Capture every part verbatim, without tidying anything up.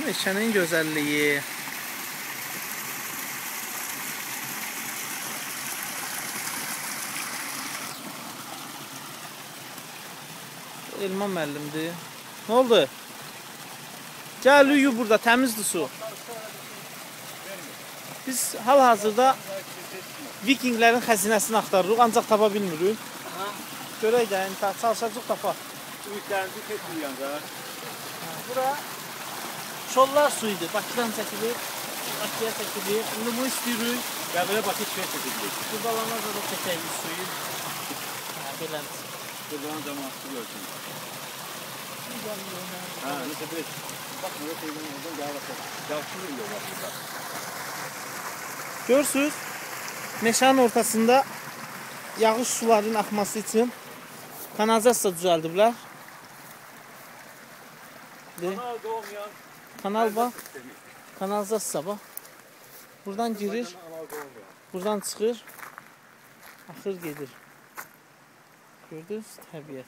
meşənin gözəlliyi. Elman müəllimdir. Ne oldu? Gəl uyu burada, təmizdir su. Biz hal-hazırda Vikinglərin xəzinəsini axtarırıq, ancaq tapa bilmirik. Görək də, çalışacaq tapaq. Ümitlərinizi tezləyən də. Bura Şollar suyudur. Bakıdan çəkilir, Bakıya çəkilir. İndi bunu istəyirik. Qəbələ Bakı çiyə çəkildik. Qurbalanlar da çəkəyirik suyu. Beləndir. Qurbalan cəmaatı görsün. Ha, nəsə bir baxma, o teyzənin oradan gələ baxaq. Yavşılır yol var burada. Görürsünüz, meşənin ortasında yağış sularının axması için kanalizasiya düzəldiblər. Kanal doğmayan. Kanal bax, kanalizasiya bax. Buradan girir, buradan çıxır, axır gedir. Gördünüz, təbiət.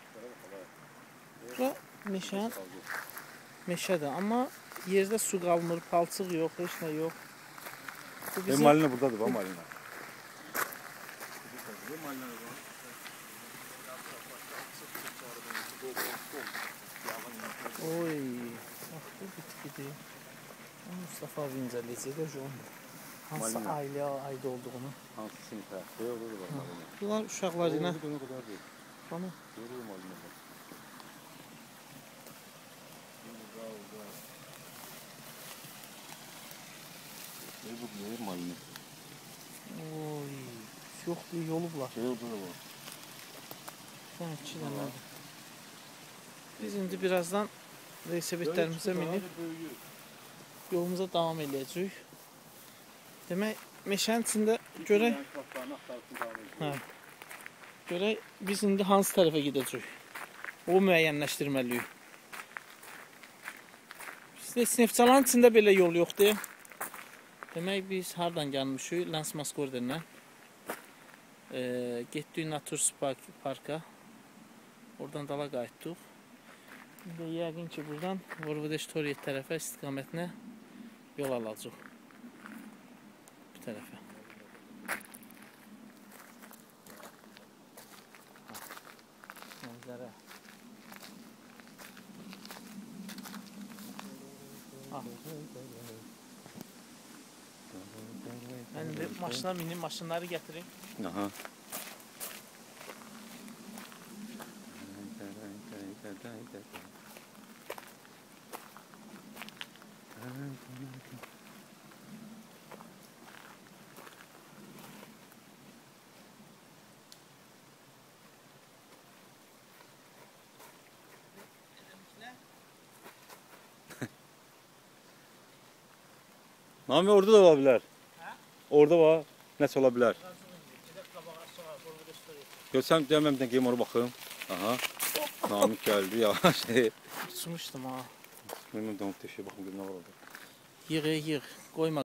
Bura meşə, meşədir, amma yerdə su qalmır, palçıq yox, heç nə yox. Bu bizim... Malina buradadır, bax malina. Oy, bax bu bitkidir. Mustafa abi incələyəcək də onu. Hansı ailə aid olduğunu. Hansı sinifə? Yox, yox, yox. Bunlar uşaqlar ilə. Bana. Oy, çox bir yolublar. Sən iki dənədir. Biz indi birazdan velosipedlərimizə minib yolumuza davam edəcəyik. Demək, meşənin içində görək, hə, görək biz indi hansı tərəfə gedəcəyik. O müəyyənləşdirməliyik. Bizdə Snefçalanın içində belə yol yoxdur. Demək, biz hardan gəlmişik? Lens Maskordenlə. E, getdik Natur Parka. Oradan dala qayıtdıq. İndi yəqin ki, buradan Vorvodestoriya tərəfə istiqamətinə yol alacaq. Bu tərəfə. Mənzərə. Mən indi maşına minim, maşınları gətirim. Aha. Nami orada da olabilir. Ha? Orada var. Nəsə ola bilər. Görsəm deməm də geyim oraya baxım. Aha. Namik gəldi ya. Şey. Uçmuşdum ha. Mənim də onu təşəkkür baxım görünə var orada. Yığ, yığ. Qoyma.